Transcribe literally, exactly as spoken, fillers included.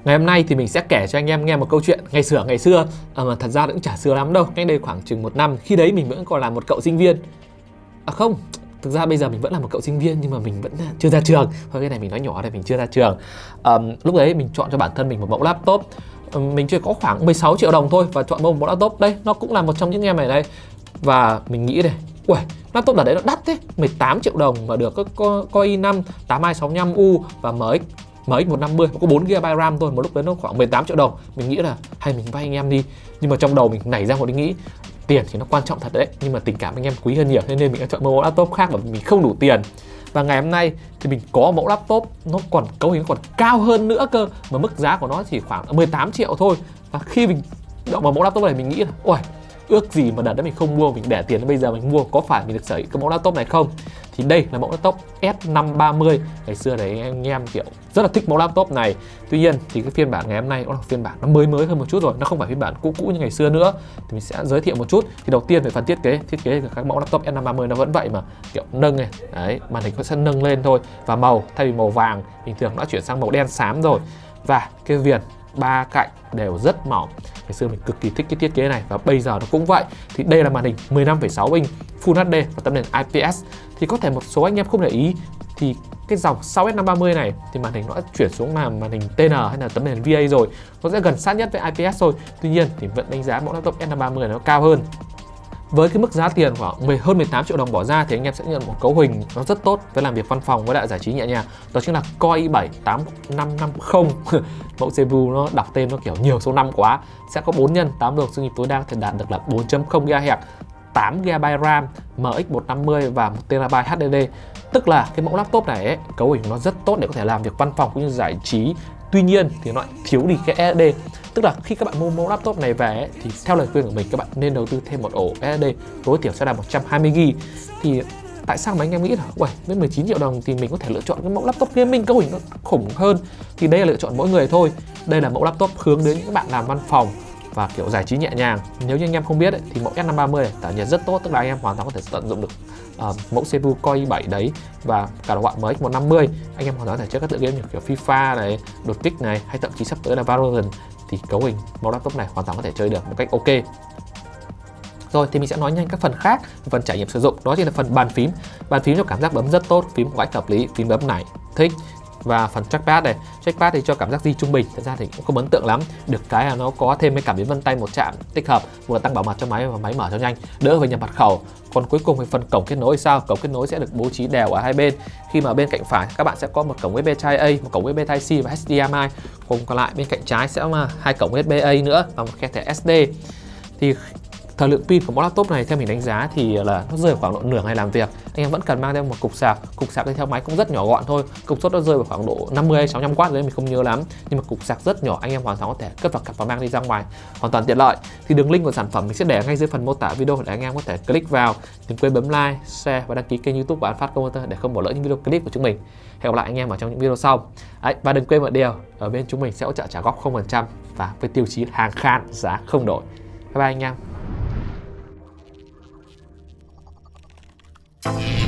Ngày hôm nay thì mình sẽ kể cho anh em nghe một câu chuyện ngày xưa ngày xưa à, mà thật ra cũng chả xưa lắm đâu, cách đây khoảng chừng một năm. Khi đấy mình vẫn còn là một cậu sinh viên. À không, thực ra bây giờ mình vẫn là một cậu sinh viên nhưng mà mình vẫn chưa ra trường. Thôi cái này mình nói nhỏ đây, mình chưa ra trường. à, Lúc đấy mình chọn cho bản thân mình một mẫu laptop. à, Mình chưa có khoảng mười sáu triệu đồng thôi và chọn một mẫu laptop. Đây, nó cũng là một trong những em này đây. Và mình nghĩ này, ui, laptop ở đấy nó đắt thế, mười tám triệu đồng mà được có Core i năm tám hai sáu năm U và em ích em ích một năm mươi, có bốn gi ga bai RAM thôi, một lúc đấy nó khoảng mười tám triệu đồng. Mình nghĩ là hay mình vay anh em đi. Nhưng mà trong đầu mình nảy ra một ý nghĩ, tiền thì nó quan trọng thật đấy, nhưng mà tình cảm anh em quý hơn nhiều, nên mình đã chọn một mẫu laptop khác và mình không đủ tiền. Và ngày hôm nay thì mình có mẫu laptop nó còn cấu hình nó còn cao hơn nữa cơ, mà mức giá của nó chỉ khoảng mười tám triệu thôi. Và khi mình động vào mẫu laptop này mình nghĩ là ôi, ước gì mà đợt đấy mình không mua, mình để tiền đến bây giờ mình mua, có phải mình được sở hữu cái mẫu laptop này không? Thì đây là mẫu laptop S năm ba mươi. Ngày xưa đấy anh em kiểu rất là thích mẫu laptop này. Tuy nhiên thì cái phiên bản ngày hôm nay nó là phiên bản nó mới mới hơn một chút rồi, nó không phải phiên bản cũ cũ như ngày xưa nữa. Thì mình sẽ giới thiệu một chút. Thì đầu tiên về phần thiết kế, thiết kế của các mẫu laptop S năm ba mươi nó vẫn vậy mà, kiểu nâng này, đấy, màn hình nó sẽ nâng lên thôi. Và màu, thay vì màu vàng bình thường nó đã chuyển sang màu đen xám rồi. Và cái viền ba cạnh đều rất mỏng. Ngày xưa mình cực kỳ thích cái thiết kế này và bây giờ nó cũng vậy. Thì đây là màn hình mười lăm phẩy sáu inch Full hát đê và tấm nền i pê ét. Thì có thể một số anh em không để ý thì cái dòng sau S năm ba mươi này thì màn hình nó đã chuyển xuống làm màn hình tê en hay là tấm nền vê a rồi, nó sẽ gần sát nhất với i pê ét thôi. Tuy nhiên thì vẫn đánh giá mẫu laptop S năm ba mươi nó cao hơn. Với cái mức giá tiền khoảng mười, hơn mười tám triệu đồng bỏ ra thì anh em sẽ nhận một cấu hình nó rất tốt với làm việc văn phòng với lại giải trí nhẹ nhàng. Đó chính là Core i bảy tám năm năm mươi. Mẫu xê pê u nó đọc tên nó kiểu nhiều số năm quá. Sẽ có bốn nhân, tám độ sinh nhịp tối đa có thể đạt được là bốn chấm không gigahertz, tám gi ga bai RAM, em ích một năm mươi và một tê ra hát đê đê. Tức là cái mẫu laptop này ấy, cấu hình nó rất tốt để có thể làm việc văn phòng cũng như giải trí. Tuy nhiên thì nó lại thiếu đi cái ét ét đê. Tức là khi các bạn mua mẫu laptop này về ấy, thì theo lời khuyên của mình các bạn nên đầu tư thêm một ổ ét ét đê, tối thiểu sẽ là một trăm hai mươi gi ga bai. Thì tại sao mà anh em nghĩ là uầy, với mười chín triệu đồng thì mình có thể lựa chọn cái mẫu laptop gaming cấu hình nó khủng hơn? Thì đây là lựa chọn mỗi người thôi. Đây là mẫu laptop hướng đến những bạn làm văn phòng và kiểu giải trí nhẹ nhàng. Nếu như anh em không biết ấy, thì mẫu S năm ba mươi này tản nhiệt rất tốt, tức là anh em hoàn toàn có thể tận dụng được uh, mẫu xê pê u Core i bảy đấy và cả loại em ích một năm mươi. Anh em hoàn toàn có thể chơi các tựa game như kiểu FIFA này, đột kích này, hay thậm chí sắp tới là Valorant. Thì cấu hình mẫu laptop này hoàn toàn có thể chơi được một cách ok. Rồi thì mình sẽ nói nhanh các phần khác, phần trải nghiệm sử dụng. Đó chính là phần bàn phím. Bàn phím cho cảm giác bấm rất tốt, phím của cách hợp lý, phím bấm này thích. Và phần trackpad này, trackpad thì cho cảm giác di trung bình, thật ra thì cũng không ấn tượng lắm. Được cái là nó có thêm cái cảm biến vân tay một chạm tích hợp, vừa tăng bảo mật cho máy và máy mở cho nhanh, đỡ phải nhập mật khẩu. Còn cuối cùng thì phần cổng kết nối sao? Cổng kết nối sẽ được bố trí đều ở hai bên. Khi mà bên cạnh phải các bạn sẽ có một cổng u ét bê Type A, một cổng u ét bê Type C và hát đê em i. Cùng còn lại bên cạnh trái sẽ là hai cổng u ét bê A nữa và một khe thẻ ét đê. Thì thời lượng pin của mẫu laptop này theo mình đánh giá thì là nó rơi vào khoảng độ nửa ngày làm việc. Anh em vẫn cần mang theo một cục sạc. Cục sạc theo máy cũng rất nhỏ gọn thôi. Công suất nó rơi vào khoảng độ năm mươi hay sáu mươi lăm oát đấy, mình không nhớ lắm. Nhưng mà cục sạc rất nhỏ, anh em hoàn toàn có thể cất vào cặp và mang đi ra ngoài, hoàn toàn tiện lợi. Thì đường link của sản phẩm mình sẽ để ngay dưới phần mô tả video để anh em có thể click vào. Đừng quên bấm like, share và đăng ký kênh YouTube của An Phát Computer để không bỏ lỡ những video clip của chúng mình. Hẹn gặp lại anh em ở trong những video sau. Đấy, và đừng quên một điều, ở bên chúng mình sẽ hỗ trợ trả góp không phần trăm và với tiêu chí hàng khan, giá không đổi. Bye bye anh em.